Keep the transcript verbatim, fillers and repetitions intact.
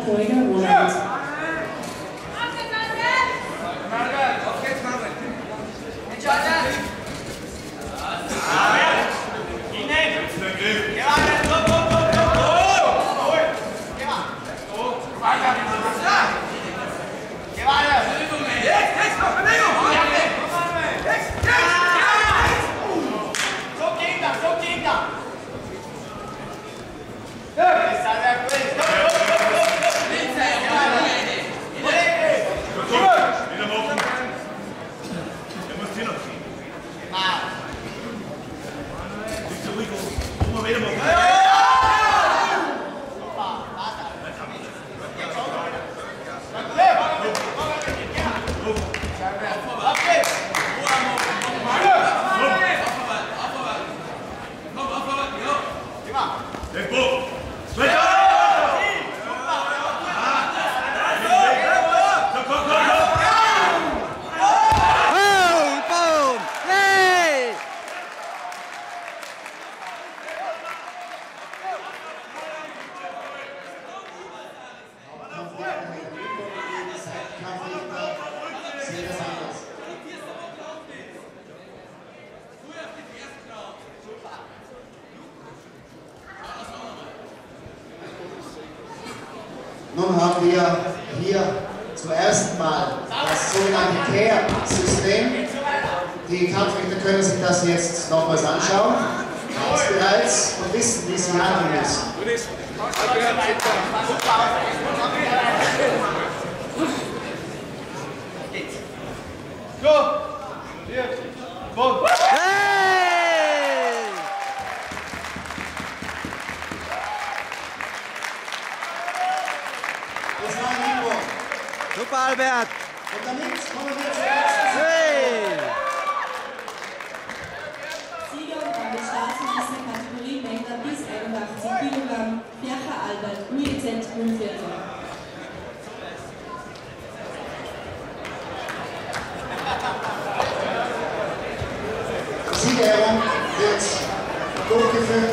Träger Roland. Nun haben wir hier zum ersten Mal das sogenannte Care-System. Die Kampfrichter können sich das jetzt nochmals anschauen. Jetzt bereits und wissen, wie sie handeln müssen. Das war Nico. Super, Albert! Und damit kommen wir zur ersten Hey! Sieger an der Staatsmeisterkategorie Männer bis einundachtzig Kilogramm, Fercher Albert, U E Z Grünviertel. Die Siegerehrung wird durchgeführt